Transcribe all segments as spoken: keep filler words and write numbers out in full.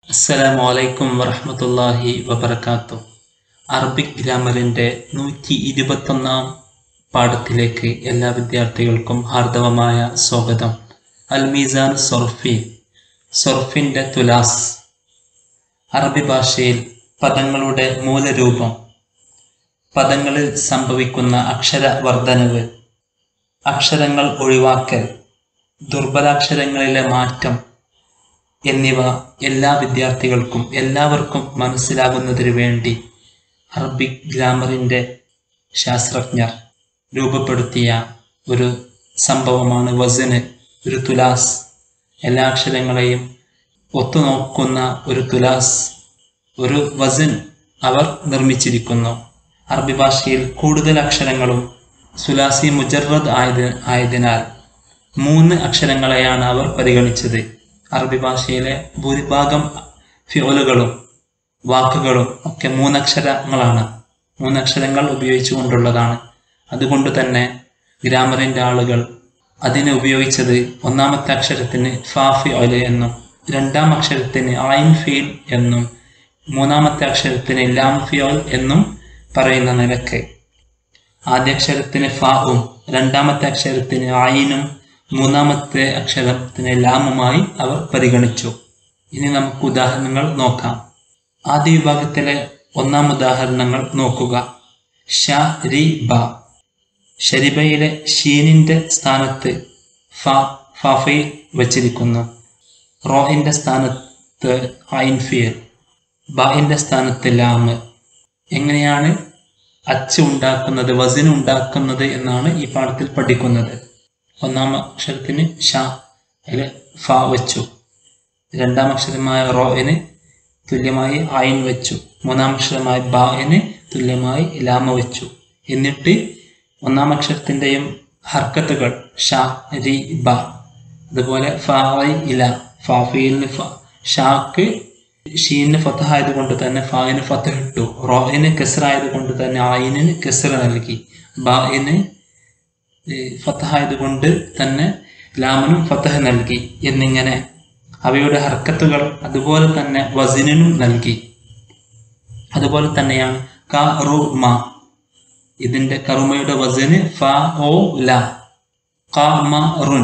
അസ്സലാമു അലൈക്കും വറഹ്മത്തുള്ളാഹി വബറകാതുഹു. അറബിക് ഗ്രാമറിൻ്റെ നൂറ്റി ഇരുപത്തൊന്നാം പാഠത്തിലേക്ക് എല്ലാ വിദ്യാർത്ഥികൾക്കും ഹാർദവമായ സ്വാഗതം. അൽ മീസാൻ സൊർഫി, സൊർഫിൻ്റെ തുലാസ്. അറബി ഭാഷയിൽ പദങ്ങളുടെ മൂലരൂപം, പദങ്ങളിൽ സംഭവിക്കുന്ന അക്ഷരവർദ്ധനവ്, അക്ഷരങ്ങൾ ഒഴിവാക്കൽ, ദുർബലാക്ഷരങ്ങളിലെ മാറ്റം എന്നിവ എല്ലാ വിദ്യാർത്ഥികൾക്കും എല്ലാവർക്കും മനസ്സിലാകുന്നതിനു വേണ്ടി അറബിക് ഗ്രാമറിൻ്റെ ശാസ്ത്രജ്ഞർ രൂപപ്പെടുത്തിയ ഒരു സംഭവമാണ് വസന്, ഒരു തുലാസ്. എല്ലാ അക്ഷരങ്ങളെയും ഒത്തുനോക്കുന്ന ഒരു തുലാസ്, ഒരു വസൻ അവർ നിർമ്മിച്ചിരിക്കുന്നു. അറബി ഭാഷയിൽ കൂടുതൽ അക്ഷരങ്ങളും സുലാസി മുജറദ് ആയത് ആയതിനാൽ മൂന്ന് അക്ഷരങ്ങളെയാണ് അവർ പരിഗണിച്ചത്. അറബി ഭാഷയിലെ ഭൂരിഭാഗം ഫിയോലുകളും വാക്കുകളും ഒക്കെ മൂന്നക്ഷരങ്ങളാണ്, മൂന്നക്ഷരങ്ങൾ ഉപയോഗിച്ചു കൊണ്ടുള്ളതാണ്. അതുകൊണ്ട് തന്നെ ഗ്രാമറിൻ്റെ ആളുകൾ അതിനെ ഉപയോഗിച്ചത് ഒന്നാമത്തെ അക്ഷരത്തിന് ഫാ ഫിയോല് എന്നും, രണ്ടാം അക്ഷരത്തിന് ഐൻ ഫീൽ എന്നും, മൂന്നാമത്തെ അക്ഷരത്തിന് ലാം ഫിയോൽ എന്നും പറയുന്ന നിലക്ക് ആദ്യ അക്ഷരത്തിന് ഫാവും രണ്ടാമത്തെ അക്ഷരത്തിന് ഐനും മൂന്നാമത്തെ അക്ഷരത്തിന് ലാമുമായി അവർ പരിഗണിച്ചു. ഇനി നമുക്ക് ഉദാഹരണങ്ങൾ നോക്കാം. ആദ്യ വിഭാഗത്തിലെ ഒന്നാം ഉദാഹരണങ്ങൾ നോക്കുക. ഷ രി ബ. ഷരിബയിലെ ഷീനിന്റെ സ്ഥാനത്ത് ഫ ഫാഫയിൽ വച്ചിരിക്കുന്നു. റോയിന്റെ സ്ഥാനത്ത് ഐൻ ഫിയൽ, ബിന്റെ സ്ഥാനത്ത് ലാമ്. എങ്ങനെയാണ് അച്ച് ഉണ്ടാക്കുന്നത്, വസൻ ഉണ്ടാക്കുന്നത് എന്നാണ് ഈ പാഠത്തിൽ പഠിക്കുന്നത്. ഒന്നാം അക്ഷരത്തിന് ഷ അതിൽ ഫ വെച്ചു, രണ്ടാം അക്ഷരമായ റോയിന് തുല്യമായി ഐൻ വെച്ചു, മൂന്നാം അക്ഷരമായ ബാന് തുല്യമായി ലാമ വെച്ചു. എന്നിട്ട് ഒന്നാം അക്ഷരത്തിൻ്റെയും ഹർക്കത്തുകൾ ഷ രി ബ, അതുപോലെ ഫ ഐ ഇല. ഫാഫിലിന് ഫ, ഷാക്ക് ഷീന് ഫത്തഹായത് കൊണ്ട് തന്നെ ഫായിന് ഫത്തഹ് ഇട്ടു, റോയിന് കെസറായത് കൊണ്ട് തന്നെ ആയിന് കെസറ നൽകി, ബായിന് ഫത്തഹായത് കൊണ്ട് തന്നെ ലാമനും ഫത്തഹ് നൽകി. എന്നിങ്ങനെ അവയുടെ ഹർക്കത്തുകൾ അതുപോലെ തന്നെ വസിനും നൽകി. അതുപോലെ തന്നെയാണ് ക റു മ. ഇതിന്റെ കറുമയുടെ വസന് ഫ ഓ ല. ക മ റുൻ,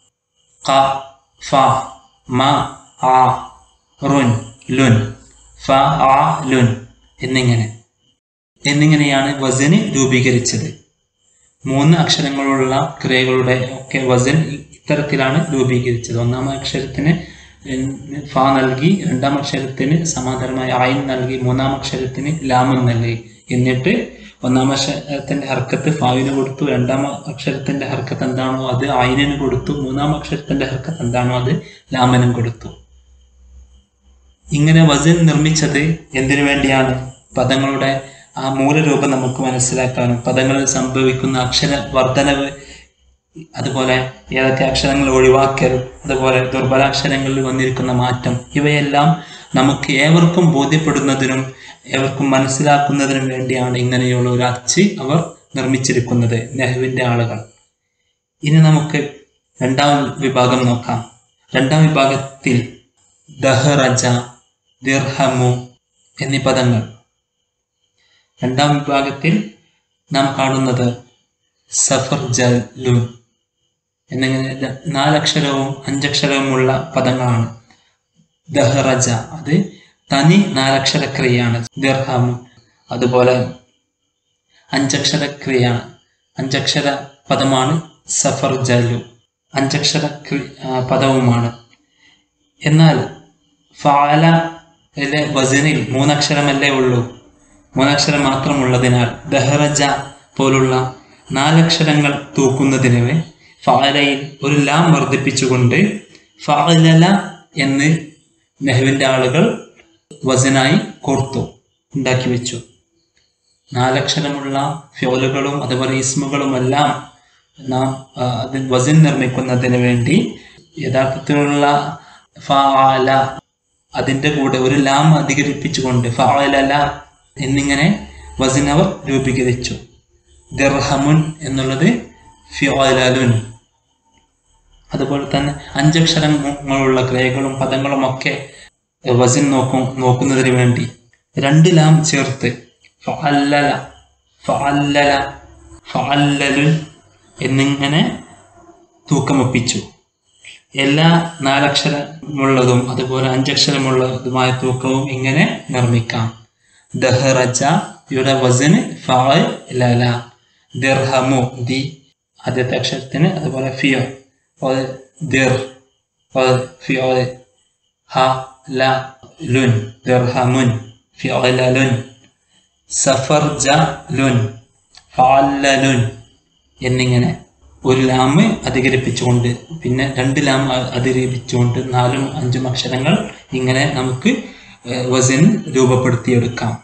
ക ഫ മ ആ റുൻ ലുൻ, ഫ ആ ലുൻ എന്നിങ്ങനെ എന്നിങ്ങനെയാണ് വസന് രൂപീകരിച്ചത്. മൂന്ന് അക്ഷരങ്ങളുള്ള ക്രിയകളുടെ ഒക്കെ വസൻ ഇത്തരത്തിലാണ് രൂപീകരിച്ചത്. ഒന്നാം അക്ഷരത്തിന് ഫ നൽകി, രണ്ടാം അക്ഷരത്തിന് സമാന്തരമായ ഐൻ നൽകി, മൂന്നാം അക്ഷരത്തിന് ലാമുൻ നൽകി. എന്നിട്ട് ഒന്നാം അക്ഷരത്തിന്റെ ഹർക്കത്ത് ഫാവിന് കൊടുത്തു, രണ്ടാം അക്ഷരത്തിന്റെ ഹർക്കത്ത് എന്താണോ അത് ഐനിന് കൊടുത്തു, മൂന്നാം അക്ഷരത്തിന്റെ ഹർക്കത്ത് എന്താണോ അത് ലാമനും കൊടുത്തു. ഇങ്ങനെ വസൻ നിർമ്മിച്ചത് എന്തിനു വേണ്ടിയാണ്? പദങ്ങളുടെ ആ മൂലരൂപം നമുക്ക് മനസ്സിലാക്കാനും പദങ്ങളിൽ സംഭവിക്കുന്ന അക്ഷര വർദ്ധനവ്, അതുപോലെ ഏതൊക്കെ അക്ഷരങ്ങൾ ഒഴിവാക്കൽ, അതുപോലെ ദുർബലാക്ഷരങ്ങളിൽ വന്നിരിക്കുന്ന മാറ്റം, ഇവയെല്ലാം നമുക്ക് ഏവർക്കും ബോധ്യപ്പെടുന്നതിനും ഏവർക്കും മനസ്സിലാക്കുന്നതിനും വേണ്ടിയാണ് ഇങ്ങനെയുള്ള ഒരു അച്ച് അവർ നിർമ്മിച്ചിരിക്കുന്നത്, നഹ്വിന്റെ ആളുകൾ. ഇനി നമുക്ക് രണ്ടാം വിഭാഗം നോക്കാം. രണ്ടാം വിഭാഗത്തിൽ ദഹ്റജ, ദിർഹമു എന്നീ പദങ്ങൾ. രണ്ടാം വിഭാഗത്തിൽ നാം കാണുന്നത് സഫർ ജലുൻ എന്നിങ്ങനെ നാലക്ഷരവും അഞ്ചക്ഷരവുമുള്ള പദങ്ങളാണ്. ദഹ്റജ അത് തനി നാലക്ഷരക്രിയയാണ്. ദിർഹം അതുപോലെ അഞ്ചക്ഷരക്രിയയാണ്, അഞ്ചക്ഷര പദമാണ്. സഫർ ജലു അഞ്ചക്ഷര പദവുമാണ്. എന്നാൽ ഫഅലയിലെ വസനിൽ മൂന്നക്ഷരമല്ലേ ഉള്ളൂ, മൂന്നക്ഷരം മാത്രമുള്ളതിനാൽ ദഹ്റജ പോലുള്ള നാലക്ഷരങ്ങൾ തൂക്കുന്നതിന് ഫഅലയിൽ ഒരു ലാം വർദ്ധിപ്പിച്ചുകൊണ്ട് ഫഅലല എന്ന് നഹ്വിന്റെ ആളുകൾ വസനായി കോർത്തു ഉണ്ടാക്കി വെച്ചു. നാലക്ഷരമുള്ള ഫിയോലുകളും അതുപോലെ ഇസ്മുകളുമെല്ലാം നാം അത് വസൻ നിർമ്മിക്കുന്നതിന് വേണ്ടി യഥാർത്ഥത്തിലുള്ള ഫഅല അതിൻ്റെ കൂടെ ഒരു ലാം അധികരിപ്പിച്ചുകൊണ്ട് ഫഅലല എന്നിങ്ങനെ വസൻ അവർ രൂപീകരിച്ചു. ദിർഹമുൻ എന്നുള്ളത് ഫിഅലുൻ. അതുപോലെ തന്നെ അഞ്ചക്ഷരങ്ങളുള്ള ക്രിയകളും പദങ്ങളും ഒക്കെ വസിൻ നോക്കും നോക്കുന്നതിന് വേണ്ടി രണ്ട് ലാം ചേർത്ത് ഫഅല്ലല ഫഅല്ലല ഫഅല്ലലുൻ എന്നിങ്ങനെ തൂക്കമൊപ്പിച്ചു. എല്ലാ നാലക്ഷരമുള്ളതും അതുപോലെ അഞ്ചക്ഷരമുള്ളതുമായ തൂക്കവും ഇങ്ങനെ നിർമ്മിക്കാം. ദഹറജ ഇവിടെ വസിന് ഫഅലല. ദിർഹമു ദി ആദ്യത്തെ അക്ഷരത്തിന്, അതുപോലെ ഫിയ ദിർ ഫിയ ഹ ല ലുൻ ദിർഹമുൻ ഫിഅലലുൻ. സഫർജ ലുൻ ഫഅല്ലലുൻ എന്നിങ്ങനെ ഒരു ലാമ് അധികരിപ്പിച്ചുകൊണ്ട് പിന്നെ രണ്ട് ലാം അധികരിപ്പിച്ചുകൊണ്ട് നാലും അഞ്ചും അക്ഷരങ്ങൾ ഇങ്ങനെ നമുക്ക് വസിൻ രൂപപ്പെടുത്തിയെടുക്കാം.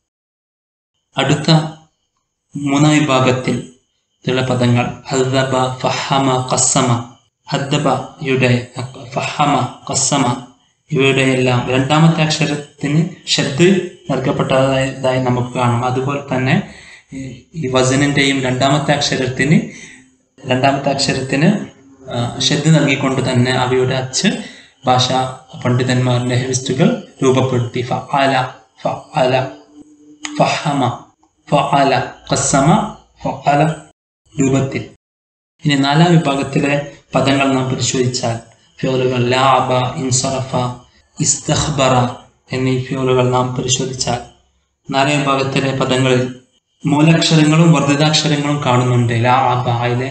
അടുത്ത മൂന്നാം വിഭാഗത്തിൽ ഉള്ള പദങ്ങൾ ഹദ്ദബ, ഫഹമ, ഖസ്സമ. ഹദ്ദബയുടെ ഫഹമ, ഖസ്സമ ഇവയുടെയെല്ലാം രണ്ടാമത്തെ അക്ഷരത്തിന് ഷദ് നൽകപ്പെട്ടതായി നമുക്ക് കാണാം. അതുപോലെ തന്നെ ഈ വസനിന്റെയും രണ്ടാമത്തെ അക്ഷരത്തിന് രണ്ടാമത്തെ അക്ഷരത്തിന് ഷദ് നൽകിക്കൊണ്ട് തന്നെ അവയുടെ അച്ച് ഭാഷാ പണ്ഡിതന്മാർ നെഹ്വിസ്റ്റുകൾ രൂപപ്പെടുത്തി. ഫഅല ഫഅല ഫഹമ ഫഅല ഖസ്സമ ഫഅല രൂപത്തിൽ. ഇനി നാലാം വിഭാഗത്തിലെ പദങ്ങൾ നാം പരിശോധിച്ചാൽ ഫിയലുകൾ ലഅബ, ഇൻസറഫ, ഇസ്തഖ്ബറ എന്നീ ഫിയലുകൾ നാം പരിശോധിച്ചാൽ നാലാം വിഭാഗത്തിലെ പദങ്ങളിൽ മൂലക്ഷരങ്ങളും വർദ്ധിതാക്ഷരങ്ങളും കാണുന്നുണ്ട്. ലഅബ അതിലെ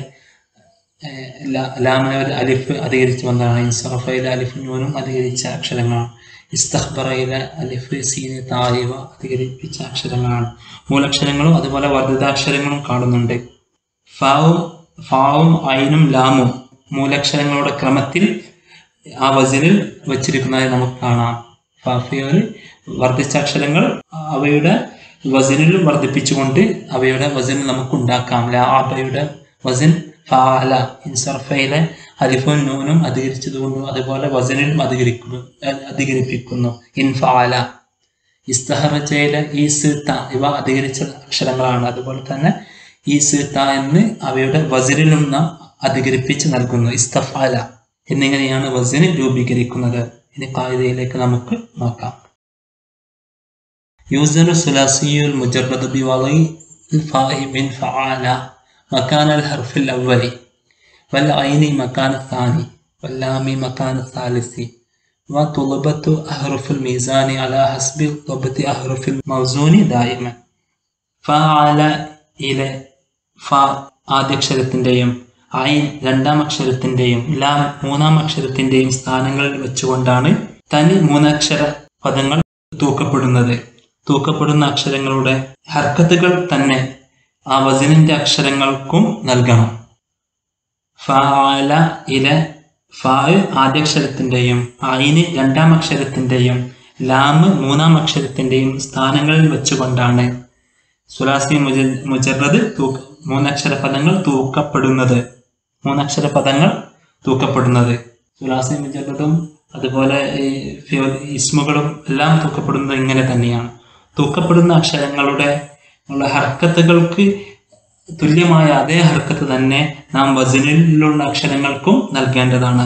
ലാമിന് ഒരു അലിഫ് അധികരിച്ച് വന്നതാണ്. ഇൻസറഫയിലെ അലിഫ് നൂനും അധികരിച്ച അക്ഷരങ്ങളാണ്. ഇസ്തഖ്ബറയിലെ അലിഫ് സീന് തായിവ അധികരിപ്പിച്ച അക്ഷരങ്ങളാണ്. മൂലക്ഷരങ്ങളും അതുപോലെ വർദ്ധിതാക്ഷരങ്ങളും കാണുന്നുണ്ട്. ഫാവും ഫാവും ഐനും ലാമും മൂലക്ഷരങ്ങളുടെ ക്രമത്തിൽ ആ വസിനിൽ വച്ചിരിക്കുന്നതായി നമുക്ക് കാണാം. ഫാഫിയോൽ വർദ്ധിച്ച അക്ഷരങ്ങൾ അവയുടെ വസിനിൽ വർദ്ധിപ്പിച്ചുകൊണ്ട് അവയുടെ വസിനിൽ നമുക്ക് ഉണ്ടാക്കാം. ലഅബയുടെ വസിൻ ഫഅല. ഇൻസർഫയിലെ അലിഫും നൂനും അധികരിച്ചതുകൊണ്ടും അതുപോലെ വസനിലും അധികരിക്കുന്നു അധികരിപ്പിക്കുന്നു ഇൻഫഅല. ഇസ്തഹറജയിലെ ഈ സിത്ത ഇവ അധികരിച്ച അക്ഷരങ്ങളാണ്. അതുപോലെ തന്നെ ഈ സിത്ത എന്ന് അവയുടെ വസനിലും നാം അധികരിപ്പിച്ച് നൽകുന്നു. ഇസ്തഫഅല എന്നിങ്ങനെയാണ് വസന് രൂപീകരിക്കുന്നത്. ഇനി ഖായിദയിലേക്ക് നമുക്ക് നോക്കാം. യൂസനു സുലാസിയുൽ മുജറദ് ബിവളി الفاء من فعال مكان الحرف الأول والعين مكان الثاني واللام مكان الثالث وطلبت أحرف الميزان على حسب ضبط أحرف الموزون دائما. فعل إلى فا ആദ്യ അക്ഷരത്തിൻ്റെയും ഐൻ രണ്ടാം അക്ഷരത്തിൻ്റെയും ലാം മൂന്നാം അക്ഷരത്തിൻ്റെയും സ്ഥാനങ്ങളിൽ വെച്ചുകൊണ്ടാണ് തനി മൂന്നക്ഷര പദങ്ങൾ തൂക്കപ്പെടുന്നത്. തൂക്കപ്പെടുന്ന അക്ഷരങ്ങളുടെ ഹർക്കത്തുകൾ തന്നെ ആ വസനിന്റെ അക്ഷരങ്ങൾക്കും നൽകണം. ഫഅല ഇല ഫാ ആദ്യാക്ഷരത്തിന്റെയും ഐന് രണ്ടാം അക്ഷരത്തിന്റെയും ലാം മൂന്നാം അക്ഷരത്തിന്റെയും സ്ഥാനങ്ങളിൽ വെച്ചുകൊണ്ടാണ് സുലാസി മുജറദ് തൂക്ക മൂന്നക്ഷര പദങ്ങൾ തൂക്കപ്പെടുന്നത് മൂന്നക്ഷര പദങ്ങൾ തൂക്കപ്പെടുന്നത് സുലാസി മുജറദും അതുപോലെ ഇസ്മുകളും എല്ലാം തൂക്കപ്പെടുന്നത് ഇങ്ങനെ തന്നെയാണ്. തൂക്കപ്പെടുന്ന അക്ഷരങ്ങളുടെ ഉള്ള ഹർക്കത്തുകൾക്ക് തുല്യമായ അതേ ഹർക്കത്ത് തന്നെ നാം വസനിലുള്ള അക്ഷരങ്ങൾക്കും നൽകേണ്ടതാണ്.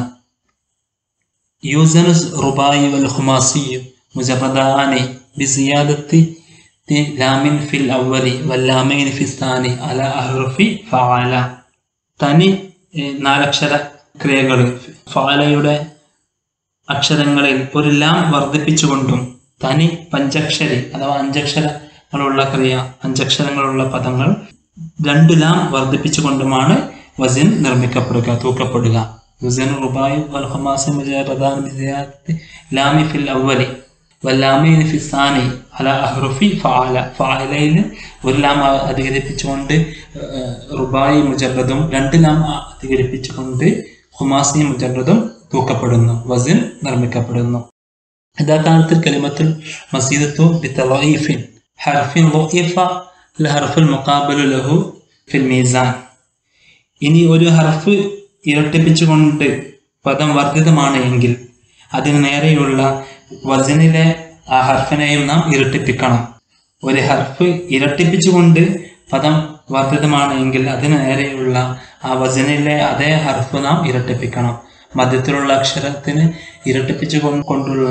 യൂസനു റുബായി വൽ ഖുമാസി മുജറദാനി ബിസിയാദത്തി ലാമിൻ ഫിൽ അവ്വലി വല്ലാമൈൻ ഫിൽ സാനി അല അഹ്റഫി ഫഅല. തനി നാലക്ഷര ക്രിയകൾ ഫഅലയുടെ അക്ഷരങ്ങളിൽ ഒരു ലാം വർദ്ധിപ്പിച്ചുകൊണ്ടും തനി പഞ്ചക്ഷരി അഥവാ അഞ്ചക്ഷരങ്ങളുള്ള ക്രിയ അഞ്ചക്ഷരങ്ങളുള്ള പദങ്ങൾ രണ്ടു ലാം വർദ്ധിപ്പിച്ചുകൊണ്ടുമാണ് വസിൻ നിർമ്മിക്കപ്പെടുക തൂക്കപ്പെടുക. യുസൻ റുബായി വൽ ഖുമാസി മുജറദാൻ ബിസിയാദത്തി ലാമി ഫിൽ അവ്വലി വല്ലാമൈൻ ഫിൽ സാനി അല അഹ്റഫി ഫഅല. ഫഅലയിൽ ഒരു ലാം അധികരിപ്പിച്ചുകൊണ്ട് റുബായി മുജറദും രണ്ട് ലാം അധികരിപ്പിച്ചുകൊണ്ട് ഖുമാസി മുജറദും തൂക്കപ്പെടുന്നു, വസിൻ നിർമ്മിക്കപ്പെടുന്നു. إذا كانت الكلمة المزيدة بتضعيف حرف ضعيف الحرف المقابل له في الميزان. ഇനി ഒരു ഹർഫ് ഇരട്ടിപ്പിച്ചുകൊണ്ട് പദം വർദ്ധിതമാണ് എങ്കിൽ അതിന് നേരെയുള്ള വസനിലെ ആ ഹർഫിനെയും നാം ഇരട്ടിപ്പിക്കണം. ഒരു ഹർഫ് ഇരട്ടിപ്പിച്ചുകൊണ്ട് പദം വർദ്ധിതമാണ് എങ്കിൽ അതിന് നേരെയുള്ള ആ വസനിലെ അതേ ഹർഫ് നാം ഇരട്ടിപ്പിക്കണം. മധ്യത്തിലുള്ള അക്ഷരത്തിന് ഇരട്ടിപ്പിച്ചു കൊണ്ടുള്ള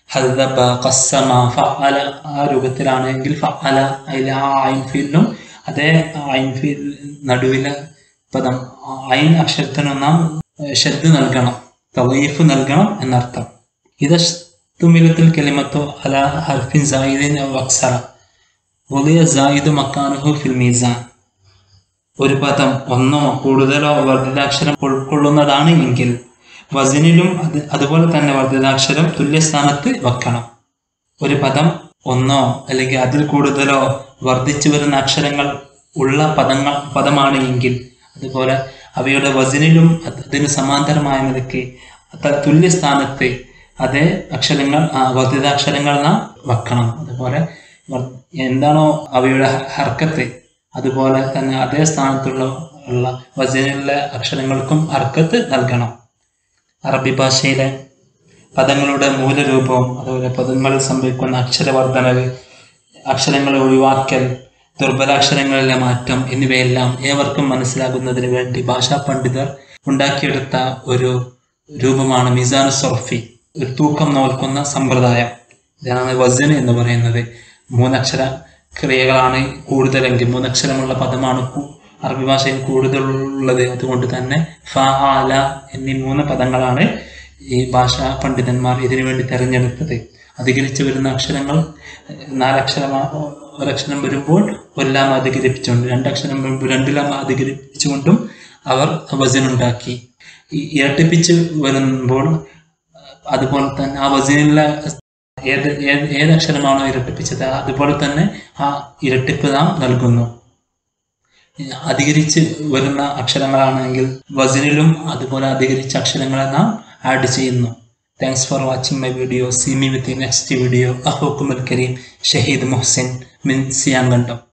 ഹദ്ദബ, ഖസ്സമ, ഫഅല ആ രൂപത്തിലാണെങ്കിൽ ഫഅല അതിലെ ആ ഐൻ ഫീലിനും അതേ ഐൻ ഫീൽ നടുവിലെ പദം ഐൻ അക്ഷരത്തിന് നാം ഷദ്ദ് നൽകണം, തളീഫ് നൽകണം എന്നർത്ഥം. ഇദസ്തുമിലത്തുൽ കലിമത്തു അല ഹർഫിൻ സായിദിൻ ഔ അക്സറ വലിയ സായിദു മക്കാനുഹു ഫിൽ മീസാൻ. ഒരു പദം ഒന്നോ കൂടുതലോ വർദ്ധിതാക്ഷരം ഉൾക്കൊള്ളുന്നതാണ് എങ്കിൽ വസനിലും അത് അതുപോലെ തന്നെ വർദ്ധിതാക്ഷരം തുല്യസ്ഥാനത്ത് വെക്കണം. ഒരു പദം ഒന്നോ അല്ലെങ്കിൽ അതിൽ കൂടുതലോ വർദ്ധിച്ചു വരുന്ന അക്ഷരങ്ങൾ ഉള്ള പദങ്ങൾ പദമാണ് എങ്കിൽ അതുപോലെ അവയുടെ വസനിലും അതിന് സമാന്തരമായ നിലയ്ക്ക് തുല്യസ്ഥാനത്ത് അതേ അക്ഷരങ്ങൾ വർദ്ധിതാക്ഷരങ്ങൾ നാം വെക്കണം. അതുപോലെ എന്താണോ അവയുടെ ഹർക്കത്ത് അതുപോലെ തന്നെ അതേ സ്ഥാനത്തുള്ള ഉള്ള വസനിലെ അക്ഷരങ്ങൾക്കും ഹർക്കത്ത് നൽകണം. അറബി ഭാഷയിലെ പദങ്ങളുടെ മൂലരൂപവും അതുപോലെ പദങ്ങളിൽ സംഭവിക്കുന്ന അക്ഷരവർദ്ധനവ്, അക്ഷരങ്ങളെ ഒഴിവാക്കൽ, ദുർബലാക്ഷരങ്ങളിലെ മാറ്റം എന്നിവയെല്ലാം ഏവർക്കും മനസ്സിലാകുന്നതിന് വേണ്ടി ഭാഷാ പണ്ഡിതർ ഉണ്ടാക്കിയെടുത്ത ഒരു രൂപമാണ് മീസാനു സർഫി, ഒരു തൂക്കം നോക്കുന്ന സമ്പ്രദായം. ഇതാണ് വസന് എന്ന് പറയുന്നത്. മൂന്നക്ഷര ക്രിയകളാണ് കൂടുതലെങ്കിൽ, മൂന്നക്ഷരമുള്ള പദമാണ് അറബി ഭാഷയിൽ കൂടുതലുള്ളത്. അതുകൊണ്ട് തന്നെ ഫ, ല എന്നീ മൂന്ന് പദങ്ങളാണ് ഈ ഭാഷാ പണ്ഡിതന്മാർ ഇതിനു വേണ്ടി തിരഞ്ഞെടുത്തത്. അധികരിച്ചു വരുന്ന അക്ഷരങ്ങൾ നാലക്ഷരം ഒരക്ഷരം വരുമ്പോൾ ഒരെല്ലാം അധികരിപ്പിച്ചുകൊണ്ട്, രണ്ടക്ഷരം വരുമ്പോൾ രണ്ടിലാം അധികരിപ്പിച്ചുകൊണ്ടും അവർ വസനുണ്ടാക്കി. ഈ ഇരട്ടിപ്പിച്ച് വരുമ്പോൾ അതുപോലെ തന്നെ ആ വസനിലെ ഏത് ഏത് ഏതക്ഷരമാണോ ഇരട്ടിപ്പിച്ചത് അതുപോലെ തന്നെ ആ ഇരട്ടിപ്പ് നാം നൽകുന്നു. അധികരിച്ച് വരുന്ന അക്ഷരങ്ങളാണെങ്കിൽ വസനിലും അതുപോലെ അധികരിച്ച അക്ഷരങ്ങളെ നാം ആഡ് ചെയ്യുന്നു. Thanks for watching my video. See me with next video. അഹുക്കുൽ കരീം ഷഹീദ് മുഹ്സിൻ മിൻ സിയാങ്കണ്ടം.